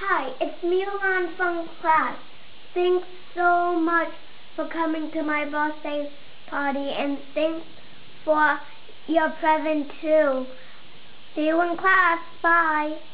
Hi, it's Milan from class. Thanks so much for coming to my birthday party, and thanks for your present too. See you in class. Bye.